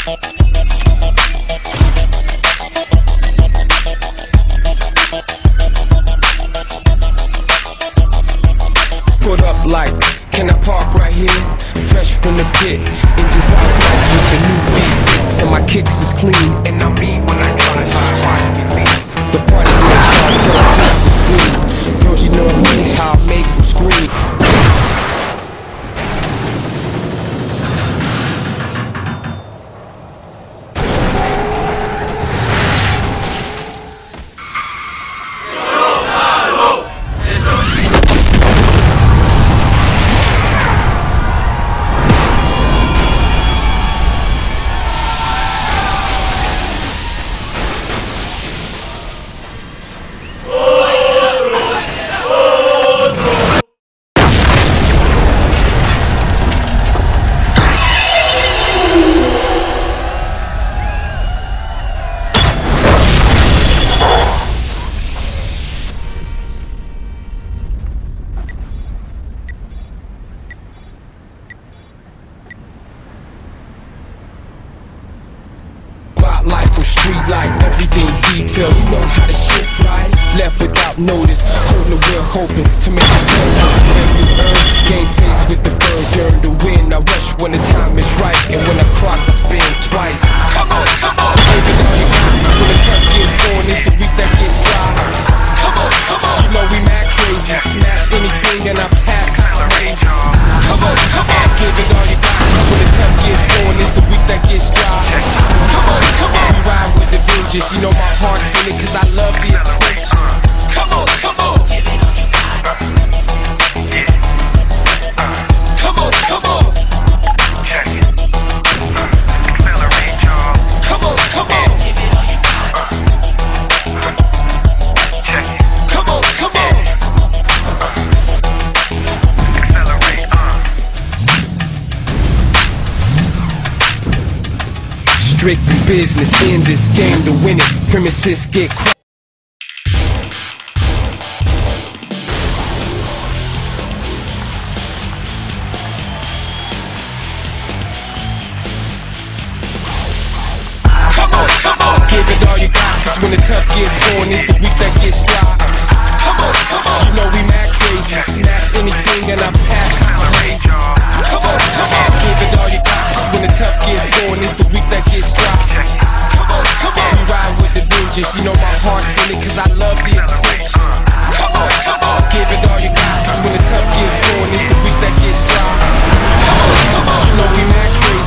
Put up like, can I park right here? Fresh from the pit, engine sounds nice with the new V6. And my kicks is clean, and I'm mean when I drive by, watch me leave. The party won't start till I hit the scene. Girls, you know me, how I make them scream. Life from street light, everything detailed. You know how to shift right, left without notice, holding the wheel, hoping to make this turn out. Game face with the fur during the wind. I rush when the time is right, and when I cross, I spin twice. Come on, come on, baby, all you got is when the turf gets going, it's the week that gets dropped. Come on, come on, you know we mad crazy, smash anything and I pack crazy. Come on, come on, give it all you got is when the turf gets going, it's the week that gets dropped. Come on, come on, we ride with the vengeance. You know my heart's in it, cause I love the attention. Come on, come on. Come on, come on. Check it. Accelerate, y'all. Come on, come on. Check it. Come on, come on. Accelerate, Strictly business in this game to win it. Premises get cracked. Come on, come on. Give it all you got, cause when the tough gets going, it's the week that gets dropped. Come on, come on. You know we mad crazy, smash anything and I pack crazy. Come on, come on. Give it all you got, cause when the tough gets going, it's the week that gets dropped. Come on, come on. We ride with the vengeance. You know my heart's in it, cause I love the attention. Come on, come on. Give it all you got, cause when the tough gets going, it's the week that gets dropped. Come on, come on. You know we mad crazy.